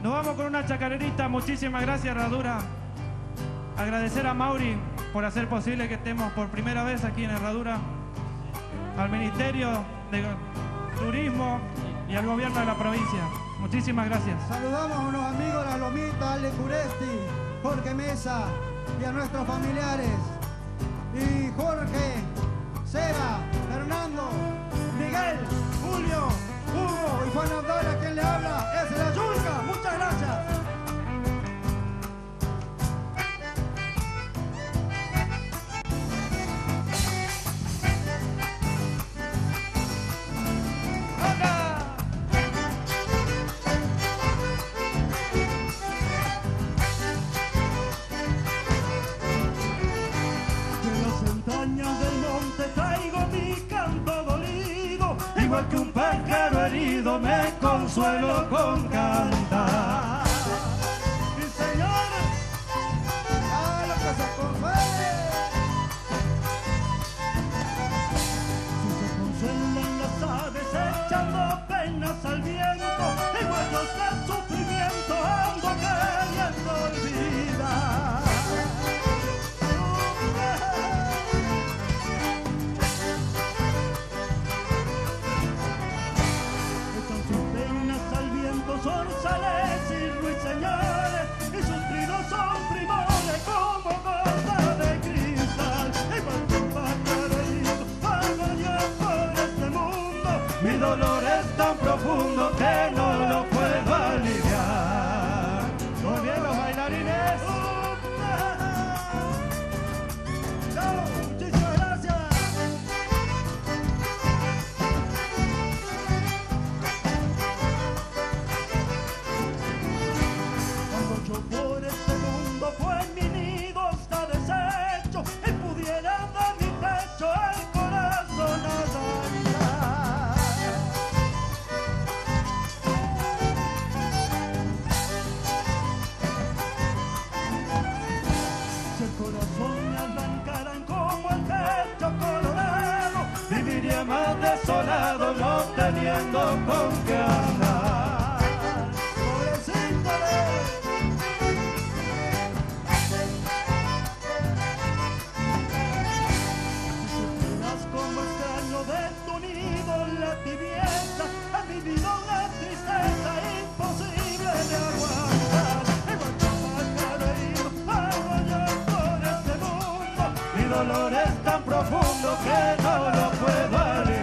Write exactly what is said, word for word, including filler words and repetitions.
Nos vamos con una chacarerita. Muchísimas gracias, Herradura. Agradecer a Mauri por hacer posible que estemos por primera vez aquí en Herradura, al Ministerio de Turismo y al Gobierno de la provincia. Muchísimas gracias. Saludamos a unos amigos de La Lomita, Ale Curesti, Jorge Mesa y a nuestros familiares. Y Jorge, Seba, Fernando, Miguel, Julio, Hugo y Juan Abdala, quien le habla, es la Yulca. Muchas gracias. Igual que un pájaro herido me consuelo con cantar. Mi señor, a la casa con fe. Si se consuelan las aves echando penas al viento, igual yo de sufrimiento ando queriendo olvidar. Zorzales y ruiseñores, y sus trinos son primores como gotas de cristal. Igual que un pájaro herido, vago yo por este mundo. Mi dolor es tan profundo que no lo puedo aliviar. Muy bien, los bailarines. Chao, muchísimas gracias. Por este mundo fue mi nido, está deshecho, y pudiera de mi pecho el corazón arrancar. Si el corazón me arrancaran como el pecho colorado, Viviría más desolado no teniendo con qué andar. pobrecito de... La tibieza ha vivido una tristeza imposible de aguantar. Igual que un pájaro herido, hago yo por este mundo. Mi dolor es tan profundo que no lo puedo aliviar.